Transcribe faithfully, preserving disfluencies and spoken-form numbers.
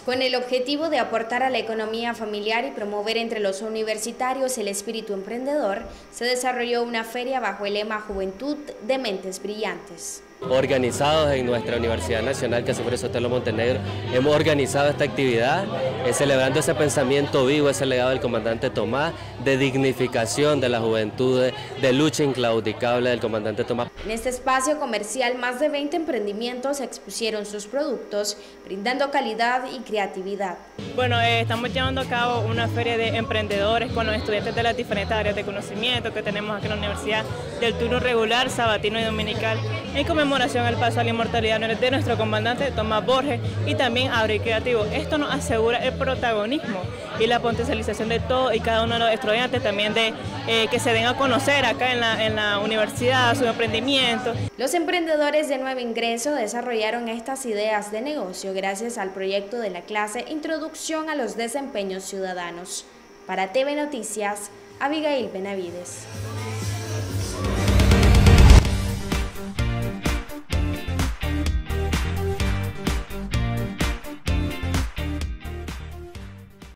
Con el objetivo de aportar a la economía familiar y promover entre los universitarios el espíritu emprendedor, se desarrolló una feria bajo el lema Juventud de Mentes Brillantes. Organizados en nuestra Universidad Nacional Casimiro Sotelo Montenegro, hemos organizado esta actividad eh, celebrando ese pensamiento vivo, ese legado del comandante Tomás, de dignificación de la juventud, de, de lucha inclaudicable del comandante Tomás. En este espacio comercial, más de veinte emprendimientos expusieron sus productos, brindando calidad y creatividad. Bueno, eh, estamos llevando a cabo una feria de emprendedores con los estudiantes de las diferentes áreas de conocimiento que tenemos aquí en la universidad, del turno regular, sabatino y dominical, en conmemoración al paso a la inmortalidad de nuestro comandante Tomás Borges y también Abril Creativo. Esto nos asegura el protagonismo y la potencialización de todo y cada uno de los estudiantes, también de eh, que se den a conocer acá en la, en la universidad su emprendimiento. Los emprendedores de nuevo ingreso desarrollaron estas ideas de negocio gracias al proyecto de la clase Introducción a los Desempeños Ciudadanos. Para T V Noticias, Abigail Benavides.